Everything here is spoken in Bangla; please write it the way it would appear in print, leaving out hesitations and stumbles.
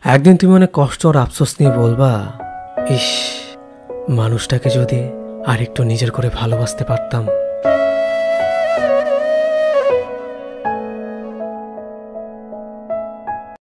একদিন তুমি অনেক কষ্ট আর আফসোস নিয়ে বলবা, ইস, মানুষটাকে যদি আরেকটু নিজের করে ভালোবাসতে পারতাম।